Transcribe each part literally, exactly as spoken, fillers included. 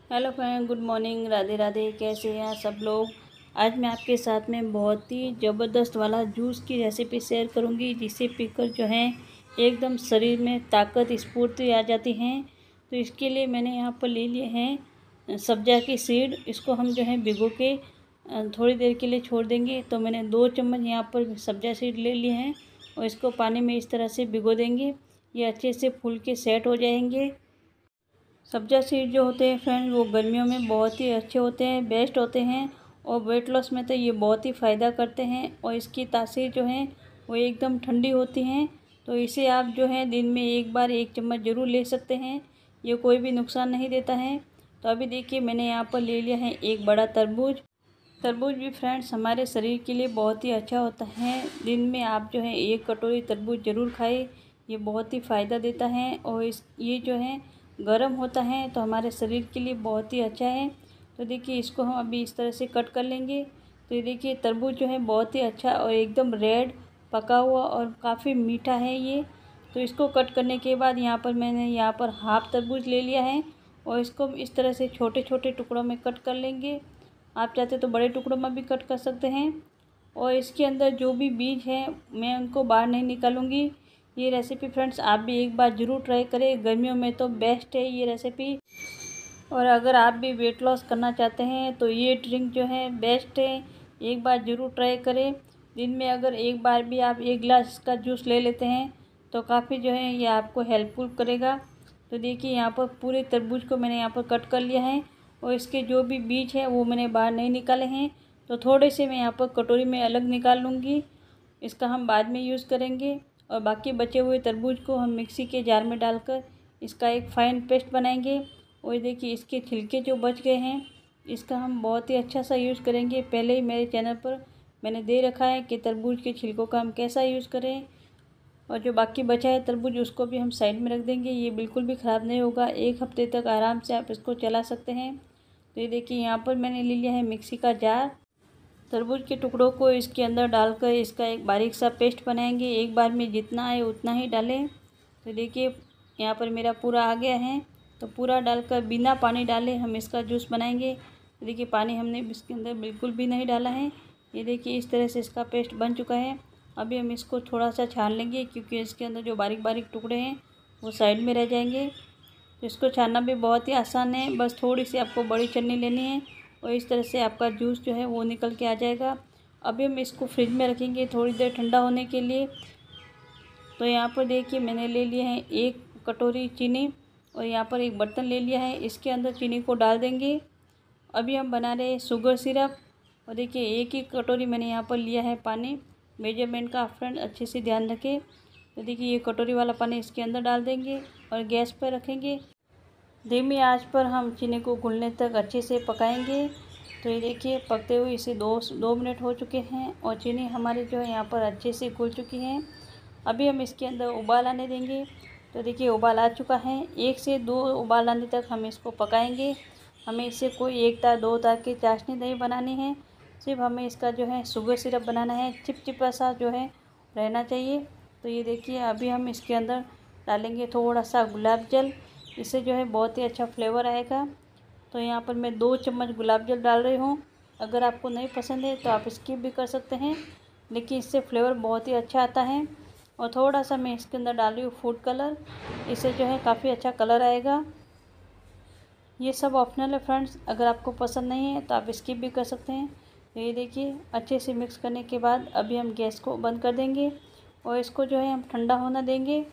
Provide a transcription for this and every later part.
Hello friend, good morning, Radhe Radhe. कैसे हैं सब लोग। आज मैं आपके साथ में बहुत ही ज़बरदस्त वाला जूस की रेसिपी शेयर करूंगी, जिसे पीकर जो है एकदम शरीर में ताकत स्फूर्ति आ जाती हैं। तो इसके लिए मैंने यहाँ पर ले लिए हैं सब्जा की सीड। इसको हम जो है भिगो के थोड़ी देर के लिए छोड़ देंगे। तो मैंने दो चम्मच यहाँ पर सब्जा सीड ले लिए हैं और इसको पानी में इस तरह से भिगो देंगे। ये अच्छे से फूल के सेट हो जाएंगे। सब्जा सीड जो होते हैं फ्रेंड, वो गर्मियों में बहुत ही अच्छे होते हैं, बेस्ट होते हैं। और वेट लॉस में तो ये बहुत ही फ़ायदा करते हैं। और इसकी तासीर जो है वो एकदम ठंडी होती हैं। तो इसे आप जो है दिन में एक बार एक चम्मच ज़रूर ले सकते हैं। ये कोई भी नुकसान नहीं देता है। तो अभी देखिए, मैंने यहाँ पर ले लिया है एक बड़ा तरबूज। तरबूज भी फ्रेंड्स हमारे शरीर के लिए बहुत ही अच्छा होता है। दिन में आप जो है एक कटोरी तरबूज ज़रूर खाएं। ये बहुत ही फ़ायदा देता है और इस ये जो है गर्म होता है, तो हमारे शरीर के लिए बहुत ही अच्छा है। तो देखिए, इसको हम अभी इस तरह से कट कर लेंगे। तो ये देखिए, तरबूज जो है बहुत ही अच्छा और एकदम रेड पका हुआ और काफ़ी मीठा है ये। तो इसको कट करने के बाद यहाँ पर मैंने यहाँ पर हाफ तरबूज ले लिया है और इसको इस तरह से छोटे छोटे टुकड़ों में कट कर लेंगे। आप चाहते तो बड़े टुकड़ों में भी कट कर सकते हैं। और इसके अंदर जो भी बीज हैं मैं उनको बाहर नहीं निकालूंगी। ये रेसिपी फ्रेंड्स आप भी एक बार ज़रूर ट्राई करें। गर्मियों में तो बेस्ट है ये रेसिपी। और अगर आप भी वेट लॉस करना चाहते हैं तो ये ड्रिंक जो है बेस्ट है, एक बार ज़रूर ट्राई करें। दिन में अगर एक बार भी आप एक गिलास का जूस ले लेते हैं तो काफ़ी जो है ये आपको हेल्पफुल करेगा। तो देखिए, यहाँ पर पूरे तरबूज को मैंने यहाँ पर कट कर लिया है और इसके जो भी बीज हैं वो मैंने बाहर नहीं निकाले हैं। तो थोड़े से मैं यहाँ पर कटोरी में अलग निकाल लूँगी, इसका हम बाद में यूज़ करेंगे। और बाकी बचे हुए तरबूज को हम मिक्सी के जार में डालकर इसका एक फ़ाइन पेस्ट बनाएंगे। और देखिए, इसके छिलके जो बच गए हैं इसका हम बहुत ही अच्छा सा यूज़ करेंगे। पहले ही मेरे चैनल पर मैंने दे रखा है कि तरबूज के छिलकों का हम कैसा यूज़ करें। और जो बाकी बचा है तरबूज उसको भी हम साइड में रख देंगे। ये बिल्कुल भी ख़राब नहीं होगा, एक हफ्ते तक आराम से आप इसको चला सकते हैं। तो ये देखिए, यहाँ पर मैंने ले लिया है मिक्सी का जार। तरबूज के टुकड़ों को इसके अंदर डालकर इसका एक बारीक सा पेस्ट बनाएंगे। एक बार में जितना आए उतना ही डालें। तो देखिए, यहाँ पर मेरा पूरा आ गया है। तो पूरा डालकर बिना पानी डाले हम इसका जूस बनाएंगे। तो देखिए, पानी हमने इसके अंदर बिल्कुल भी नहीं डाला है। ये देखिए, इस तरह से इसका पेस्ट बन चुका है। अभी हम इसको थोड़ा सा छान लेंगे, क्योंकि इसके अंदर जो बारीक बारीक टुकड़े हैं वो साइड में रह जाएंगे। तो इसको छानना भी बहुत ही आसान है, बस थोड़ी सी आपको बड़ी छन्नी लेनी है और इस तरह से आपका जूस जो है वो निकल के आ जाएगा। अभी हम इसको फ्रिज में रखेंगे थोड़ी देर ठंडा होने के लिए। तो यहाँ पर देखिए, मैंने ले लिया है एक कटोरी चीनी और यहाँ पर एक बर्तन ले लिया है, इसके अंदर चीनी को डाल देंगे। अभी हम बना रहे हैं शुगर सिरप। और देखिए, एक ही कटोरी मैंने यहाँ पर लिया है पानी। मेजरमेंट का फ्रेंड अच्छे से ध्यान रखें। तो देखिए, ये कटोरी वाला पानी इसके अंदर डाल देंगे और गैस पर रखेंगे। धीमी आंच पर हम चीनी को घुलने तक अच्छे से पकाएंगे। तो ये देखिए, पकते हुए इसे दो दो मिनट हो चुके हैं और चीनी हमारी जो है यहाँ पर अच्छे से घुल चुकी है। अभी हम इसके अंदर उबाल आने देंगे। तो देखिए, उबाल आ चुका है। एक से दो उबाल आने तक हम इसको पकाएंगे। हमें इससे कोई एक तार दो तार की चाशनी नहीं बनानी है, सिर्फ हमें इसका जो है शुगर सिरप बनाना है। चिपचिपा सा जो है रहना चाहिए। तो ये देखिए, अभी हम इसके अंदर डालेंगे थोड़ा सा गुलाब जल। इससे जो है बहुत ही अच्छा फ्लेवर आएगा। तो यहाँ पर मैं दो चम्मच गुलाब जल डाल रही हूँ। अगर आपको नहीं पसंद है तो आप स्किप भी कर सकते हैं, लेकिन इससे फ्लेवर बहुत ही अच्छा आता है। और थोड़ा सा मैं इसके अंदर डाल रही हूँ फूड कलर, इससे जो है काफ़ी अच्छा कलर आएगा। ये सब ऑप्शनल है फ्रेंड्स, अगर आपको पसंद नहीं है तो आप स्किप भी कर सकते हैं। तो ये देखिए, अच्छे से मिक्स करने के बाद अभी हम गैस को बंद कर देंगे और इसको जो है हम ठंडा होना देंगे।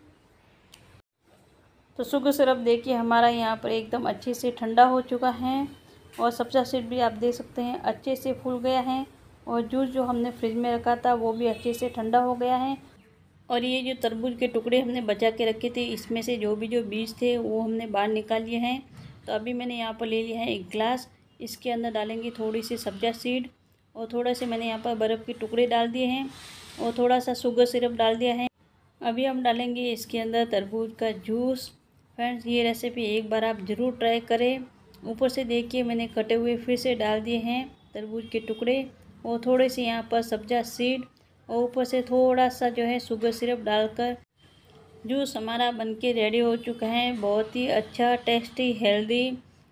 तो शुगर सिरप देखिए, हमारा यहाँ पर एकदम अच्छे से ठंडा हो चुका है और सब्जा सीड भी आप देख सकते हैं अच्छे से फूल गया है। और जूस जो हमने फ्रिज में रखा था वो भी अच्छे से ठंडा हो गया है। और ये जो तरबूज के टुकड़े हमने बचा के रखे थे, इसमें से जो भी जो बीज थे वो हमने बाहर निकाल लिए हैं। तो अभी मैंने यहाँ पर ले लिया है एक गिलास, इसके अंदर डालेंगे थोड़ी सी सब्जा सीड और थोड़ा से मैंने यहाँ पर बर्फ़ के टुकड़े डाल दिए हैं और थोड़ा सा शुगर सिरप डाल दिया है। अभी हम डालेंगे इसके अंदर तरबूज का जूस। फ्रेंड्स, ये रेसिपी एक बार आप ज़रूर ट्राई करें। ऊपर से देखिए, मैंने कटे हुए फिर से डाल दिए हैं तरबूज के टुकड़े और थोड़े से यहाँ पर सब्जा सीड और ऊपर से थोड़ा सा जो है शुगर सिरप डालकर जूस हमारा बनके रेडी हो चुका है। बहुत ही अच्छा, टेस्टी, हेल्दी,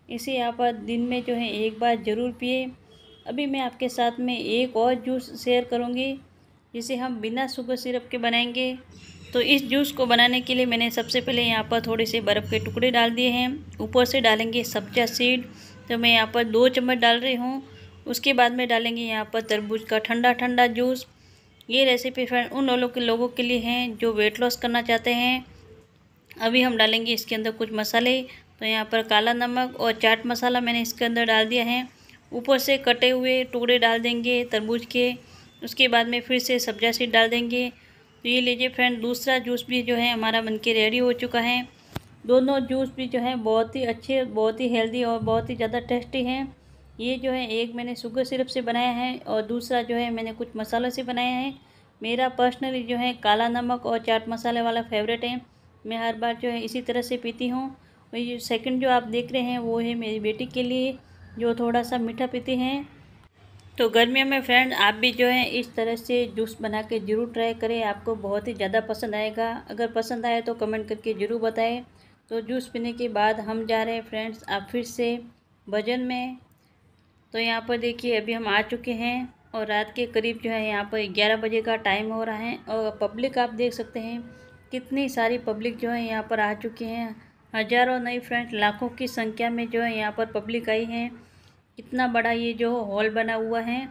इसे आप दिन में जो है एक बार ज़रूर पिए। अभी मैं आपके साथ में एक और जूस शेयर करूँगी जिसे हम बिना शुगर सिरप के बनाएंगे। तो इस जूस को बनाने के लिए मैंने सबसे पहले यहाँ पर थोड़े से बर्फ़ के टुकड़े डाल दिए हैं। ऊपर से डालेंगे सब्जा सीड, तो मैं यहाँ पर दो चम्मच डाल रही हूँ। उसके बाद में डालेंगे यहाँ पर तरबूज का ठंडा ठंडा जूस। ये रेसिपी फ्रेंड उन लोगों के लोगों के लिए हैं जो वेट लॉस करना चाहते हैं। अभी हम डालेंगे इसके अंदर कुछ मसाले, तो यहाँ पर काला नमक और चाट मसाला मैंने इसके अंदर डाल दिया है। ऊपर से कटे हुए टुकड़े डाल देंगे तरबूज के। उसके बाद में फिर से सब्जा सीड डाल देंगे। तो ये लीजिए फ्रेंड, दूसरा जूस भी जो है हमारा बनके रेडी हो चुका है। दोनों जूस भी जो है बहुत ही अच्छे, बहुत ही हेल्दी और बहुत ही ज़्यादा टेस्टी हैं। ये जो है एक मैंने शुगर सिरप से बनाया है और दूसरा जो है मैंने कुछ मसालों से बनाया है। मेरा पर्सनली जो है काला नमक और चाट मसाले वाला फेवरेट है। मैं हर बार जो है इसी तरह से पीती हूँ। और ये सेकंड जो आप देख रहे हैं वो है मेरी बेटी के लिए, जो थोड़ा सा मीठा पीती हैं। तो गर्मियों में फ्रेंड आप भी जो है इस तरह से जूस बना के ज़रूर ट्राई करें, आपको बहुत ही ज़्यादा पसंद आएगा। अगर पसंद आए तो कमेंट करके ज़रूर बताएं। तो जूस पीने के बाद हम जा रहे हैं फ्रेंड्स आप फिर से भजन में। तो यहाँ पर देखिए अभी हम आ चुके हैं और रात के करीब जो है यहाँ पर ग्यारह बजे का टाइम हो रहा है। और पब्लिक आप देख सकते हैं कितनी सारी पब्लिक जो है यहाँ पर आ चुकी हैं। हज़ारों नहीं फ्रेंड्स, लाखों की संख्या में जो है यहाँ पर पब्लिक आई है। कितना बड़ा ये जो हॉल बना हुआ है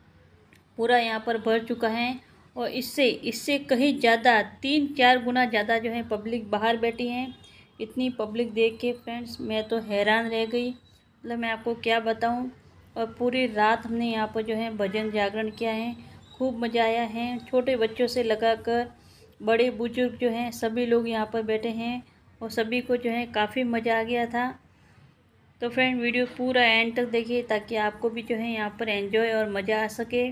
पूरा यहाँ पर भर चुका है। और इससे इससे कहीं ज़्यादा तीन चार गुना ज़्यादा जो है पब्लिक बाहर बैठी हैं। इतनी पब्लिक देख के फ्रेंड्स मैं तो हैरान रह गई, मतलब मैं आपको क्या बताऊं। और पूरी रात हमने यहाँ पर जो है भजन जागरण किया है, खूब मज़ा आया है। छोटे बच्चों से लगाकर बड़े बुजुर्ग जो हैं सभी लोग यहाँ पर बैठे हैं और सभी को जो है काफ़ी मज़ा आ गया था। तो फ्रेंड वीडियो पूरा एंड तक देखिए ताकि आपको भी जो है यहाँ पर एंजॉय और मज़ा आ सके।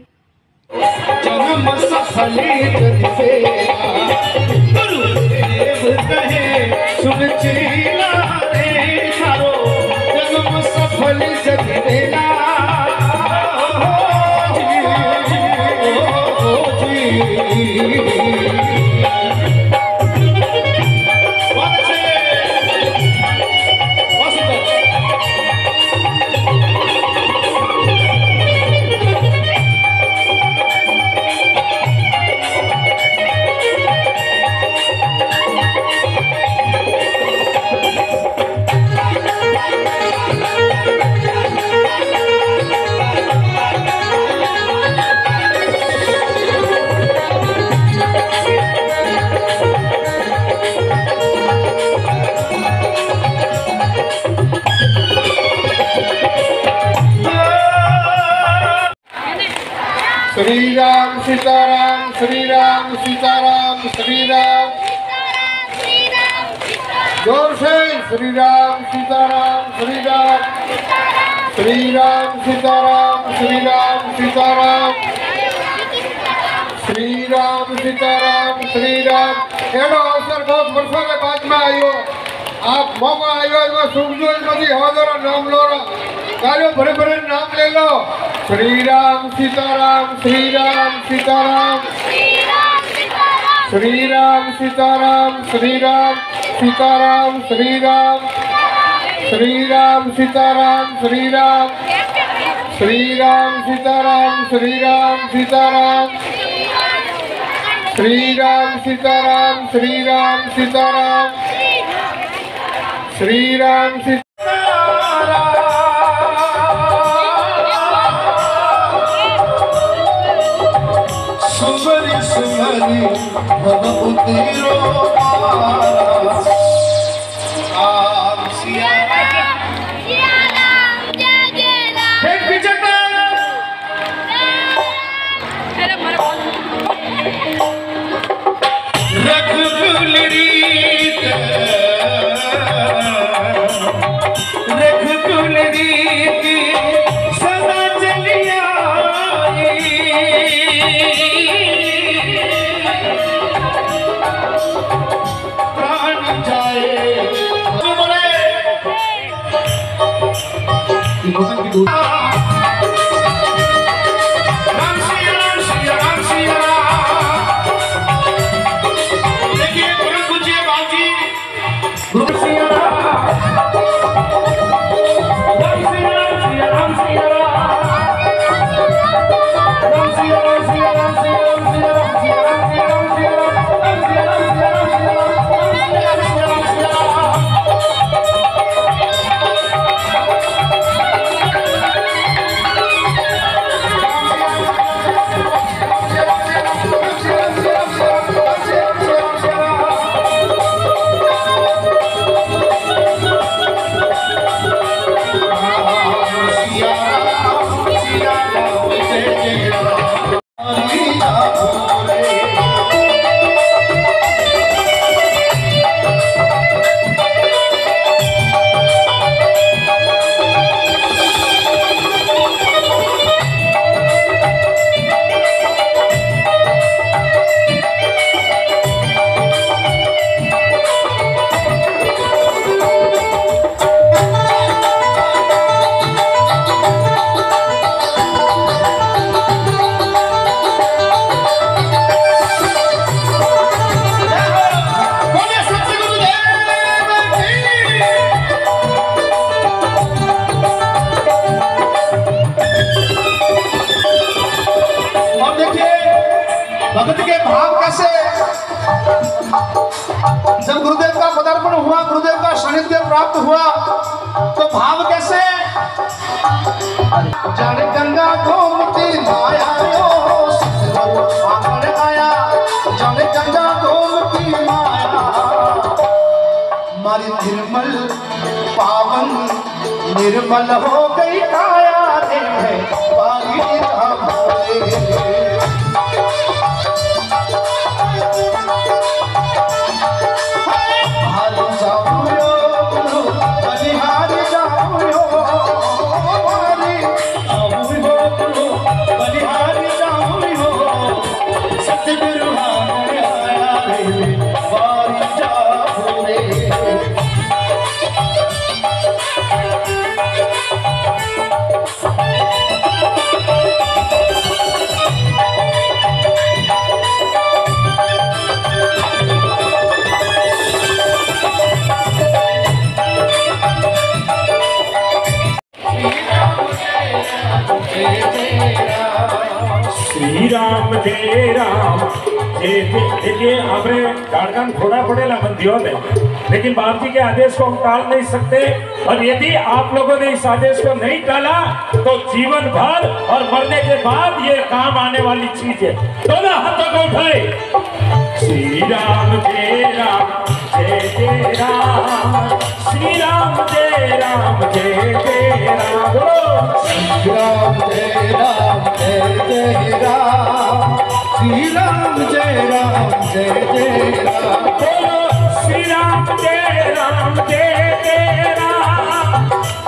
श्री राम सीताराम, श्री राम सीताराम, श्री राम जोर से श्री राम सीताराम, श्री राम श्री राम सीताराम, श्री राम सीताराम, श्री राम सीताराम, श्री राम। एनो अवसर बहुत वर्षों के बाद में आयो, आप मौका आयो सुख जो हवादारा नाम लो, कार्यो भरे भरे नाम ले लो। श्री राम सीताराम, श्री राम सीताराम, श्री राम सीताराम, श्री राम सीताराम, श्री राम श्री राम सीताराम, श्री राम श्री राम सीताराम, श्री राम सीताराम, श्री राम सीताराम, श्री राम सीताराम, श्री राम सीताराम। सुमरि सुमरि भवभूतिरो आम सिया राम, सिया राम जय जय राम। एक पीछे कर रघुकुल रीत, रघुकुल रीत सदा चलिया प्राण जाए राम सिया राम, सिया राम, सिया राम। देखिए गुरु पूजिए बाजी, गुरु सिया राम। भक्त के भाव कैसे, जब गुरुदेव का पदार्पण हुआ, गुरुदेव का सानिध्य प्राप्त हुआ, तो भाव कैसे, जड़ गंगा गोमती माया आया, जड़ गंगा गोमती माया मारी निर्मल पावन निर्मल हो गई काया दे पारी धाम श्री राम जय राम। देखिए हमें गाड़गन थोड़ा पड़ेगा बंदियों में, लेकिन बाप जी के आदेश को हम टाल नहीं सकते। और यदि आप लोगों ने इस आदेश को नहीं टाला तो जीवन भर और मरने के बाद ये काम आने वाली चीज है। दोनों हाथों को उठाए। श्री राम जय राम जय जय राम, श्री राम जय राम जय जय राम, श्री राम जय राम जय जय राम, श्री राम जय राम जय जय राम, बोलो श्री राम जय राम जय जय राम,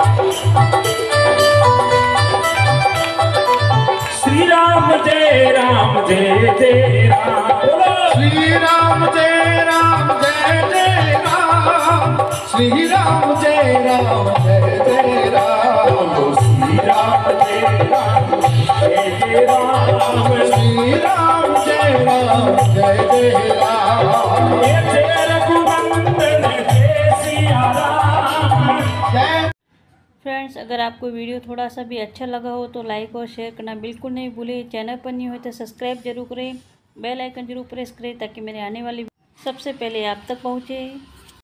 श्री राम जय राम जय जय राम, बोलो श्री राम जय राम जय जय राम, श्री राम जय राम जय जय राम, श्री राम जय राम जय जय राम, श्री राम जय राम जय जय राम, जय रघुनंदन जय सिया राम। जय। फ्रेंड्स, अगर आपको वीडियो थोड़ा सा भी अच्छा लगा हो तो लाइक और शेयर करना बिल्कुल नहीं भूलें। चैनल पर नहीं हो तो सब्सक्राइब जरूर करें, बेल आइकन जरूर प्रेस करें ताकि मेरे आने वाली सबसे पहले आप तक पहुँचे।